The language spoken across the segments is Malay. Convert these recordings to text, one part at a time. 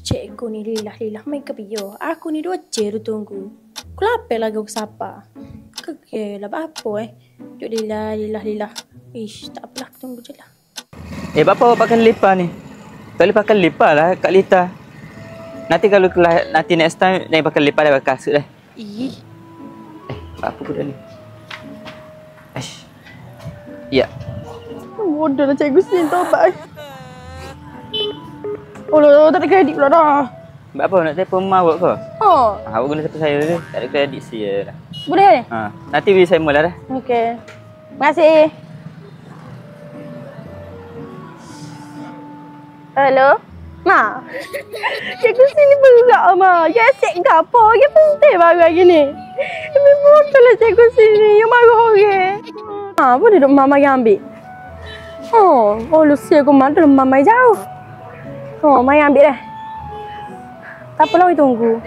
Cikgu ni lilah-lilah main ke bio. Aku ni 2 je tu tunggu. Aku lapar lagi aku sapa. Kegelah apa Duk lilah. Ish, tak apalah, tunggu je lah. Bapa awak pakai lipa ni? Tak boleh pakai lipa lah Kak Lita. Nanti next time jangan pakai lipa dah, pakai kasut dah. Ih. Apa budak ni? Aish. Ya. Bodoh lah cikgu sini tobat. Oh, tak ada kredit pula dah. Buat apa? Nak telefon mak awak ke? Oh. Awak guna telefon saya je. Tak ada kredit saya dah. Boleh ni? Nanti beli saya mula dah. Okey. Terima kasih. Hello? Ma. Cikgu sini berat, Ma. Ya asyik ke apa? Ya penting barang gini. Ini bodoh lah cikgu sini. Ya marah orang. Boleh duk Mama yang ambil? Lu siap aku mana dulu Mama jauh. Mama yang ambil dah. Tak apalah, kita tunggu.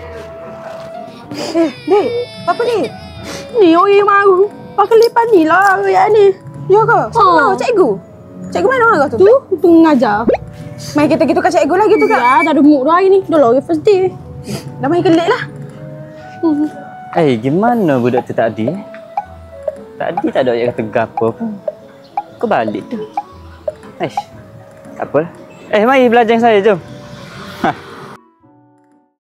Dek, apa ni? Ni orang yang maru. Pakai lipat ni lah yang ni. Ya ke? Siapa? Cikgu? Cikgu mana orang tu? Tu mengajar. Main kita gitu kat cikgu lagi tu kak? Ya, tak ada mood dah hari ni. Dah lah, first day. Dah main kelik lah. Gimana budak tu tadi? Tadi tak ada yang kata gapo pun. Kau balik tu. Aish. Tak apalah. Mari belajar dengan saya, jom.